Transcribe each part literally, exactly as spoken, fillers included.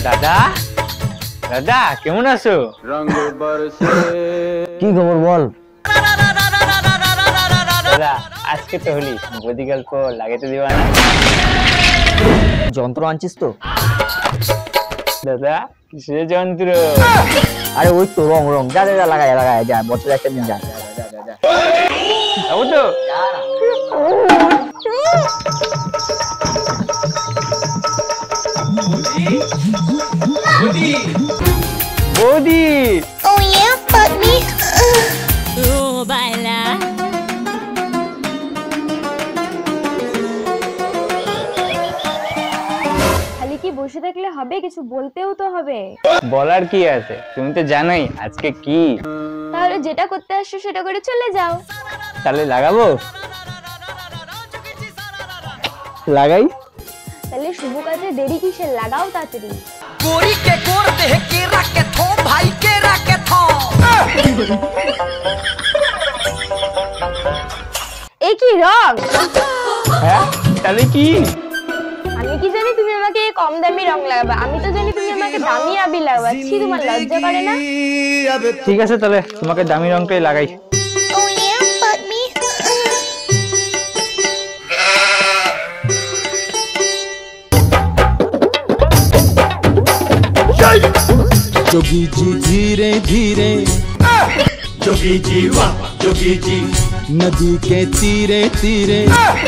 দাদা দাদা কেমন আছো? কি খবর বল? দাদা আজকে তো হোলি, বৌদি গল্প লাগাইতে দিবা না? যন্ত্র আনছিস তো? দাদা কিসের যন্ত্র? আরে ওই তো রং রং যা যা লাগাই লাগাই যা, বছর একটা দিন যা যাবো তো। বৌদি Oh yeah, fuck me. Oh, bangla. খালি কি বসে থাকলে হবে? কিছু বলতেও তো হবে। বলার কি আছে, তুমি তো জানোই আজকে কি। তাহলে যেটা করতে আসছো সেটা করে চলে যাও। তাহলে লাগাবো? লাগাই। তাহলে শুভ কাজে দেরি কিসের, লাগাও তাড়াতাড়ি। गोरी के गोर देह के राके थो भाई के राके थो এই কি রং? হ্যাঁ তাহলে কি? আমি কি জানি তুমি আমাকে কম দামি রং লাগাবে, আমি তো জানি তুমি আমাকে দামি আবি লাগাবে। ছি, তোমার লজ্জা করে না? ঠিক আছে তাহলে তোমাকে দামি রংটাই লাগাই। Oh yeah, fuck me. Jogi ji धीरे धीरे, जोगी जी वाह जोगी जी, नदी के तीरे तीरे।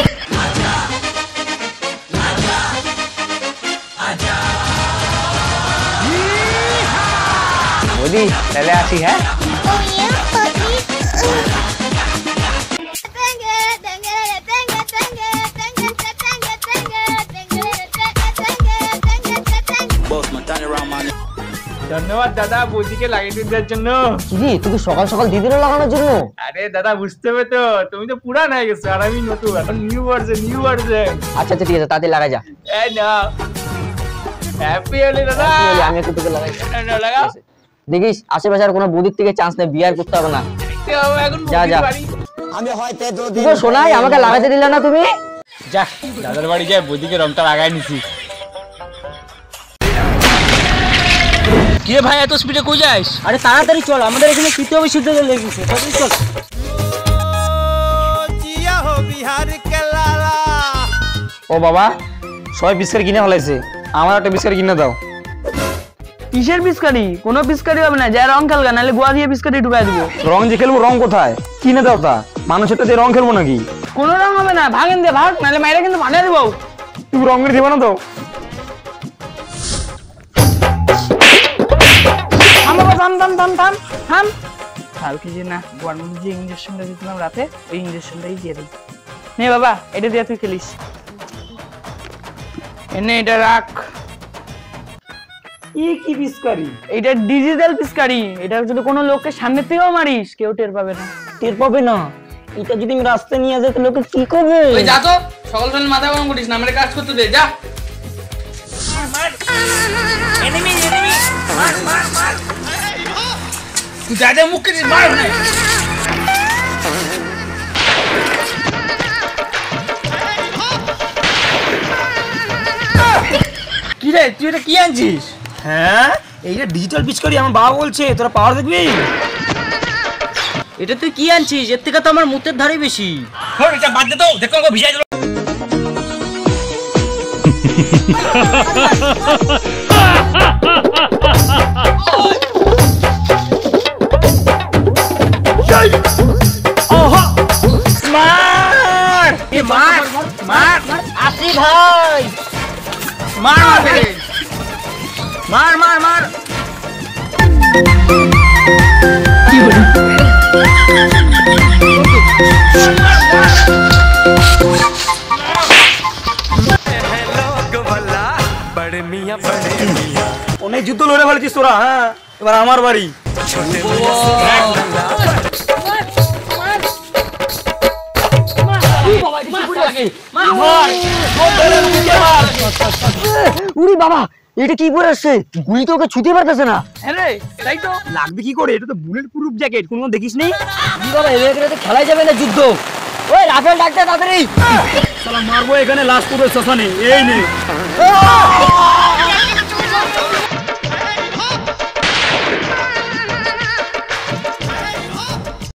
বৌদি তাহলে আসি। হ্যাঁ Oh yeah, fuck me. ধন্যবাদ দাদা বৌদিকে লাগিয়ে দেওয়ার জন্য। কি তুই সকাল সকাল দিদিরও লাগানোর জন্য? আরে দাদা বুঝতে হবে তো, তুমি তো পুরান হয়ে গেছো আর আমি নতুন, এখন নিউ ভার্সন নিউ ভার্সন। আচ্ছা আচ্ছা ঠিক আছে, তাড়াতাড়ি লাগাই যা। এই না হ্যাপি হোলি দাদা। আমি একটু তোকে লাগাই না লাগাও। দেখিস আশেপাশে আর কোনো বৌদির থেকে চান্স নেই, বিয়ার করতে হবে না। এখন যা যা। আমি হয়তো তুই শোনাই আমাকে লাগাতে দিলে না তুমি? যা দাদার বাড়ি যাই, বৌদিকে রংটা লাগাই নিছি। কি ভাই এত স্পিডে কই যাস? আরে তাড়াতাড়ি চল, আমাদের এখানে তৃতীয় বিশুদ্ধ লেগেছে। তাড়াতাড়ি চল। জিয়া হো বিহার কে লালা। ও বাবা ছয় বিস্কার কিনে ফেলাইছে, আমার একটা বিস্কার কিনে দাও। কিসের বিস্কারি? কোনো বিস্কারি হবে না, যা রং খেলগা, নাহলে গোয়া দিয়ে বিস্কারি ঢুকাই দিব। রং যে খেলবো, রং কোথায় কিনে দাও? তা মানুষেরটা দিয়ে রং খেলবো নাকি? কোনো রং হবে না, ভাগেন দে ভাগ, নাহলে মাইরা কিন্তু ভাঙা দিব। তুমি রঙের দিবা না তো? থাম বাবা, থাম থাম থাম থাম থাম। কালকে যে না গোয়ার মধ্যে যে ইঞ্জেকশনটা দিয়েছিলাম রাতে, ওই ইঞ্জেকশনটাই দিয়ে দিই। নে বাবা, এটা দিয়ে তুই খেলিস। এনে এটা রাখ। কি পিস্কারি? এটা ডিজিটাল পিস্কারি, এটা যদি কোনো লোককে সামনে থেকেও মারিস কেউ টের পাবে না। টের পাবে না? এটা যদি আমি রাস্তায় নিয়ে যাই তো লোকে কি করবে? ওই যা তো, সকাল সকাল মাথা গরম করিস না, আমারে কাজ করতে দে, যা। মার এনিমি এনিমি মার মার মার। তুই যা দে, মুখ কেটে মার না। কি রে তুই এটা কি আনছিস? হ্যাঁ এইটা ডিজিটাল পিস্কারি, আমার বাবা বলছে তোরা পাওয়ার দেখবি। এটা তুই কি আনছিস? এর থেকে তো আমার মুতের ধারে বেশি। হর এটা বাদ দে তো, দেখো কো ভিজাই দিল। ওহো মার এ মার মার আসি ভাই, মার মার মার মার মার। কি হলো? অনেক যুদ্ধ লড়ে ফেলেছিস তোরা। হ্যাঁ এবার আমার বাড়ি। উরি বাবা, এটা কি পরে আসছে? গুলি তো ওকে ছুঁতে পারতেছে না। আরে তাই তো লাগবে কি করে? এটা তো বুলেট প্রুফ জ্যাকেট, কোনো দেখিস নেই? কি বাবা, এর তো খেলাই যাবে না যুদ্ধ। ওই রাফেল ডাক্তার তাড়াতাড়ি। শালা মারবো এখানে লাশ পুরো শ্মশানে। এই নে